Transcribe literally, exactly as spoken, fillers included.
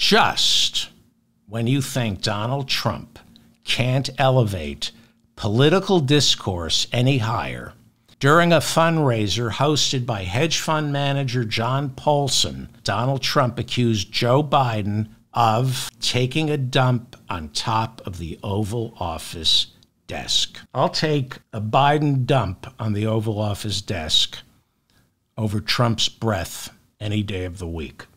just when you think Donald Trump can't elevate political discourse any higher, during a fundraiser hosted by hedge fund manager John Paulson, Donald Trump accused Joe Biden of taking a dump on top of the Oval Office desk. I'll take a Biden dump on the Oval Office desk over Trump's breath any day of the week.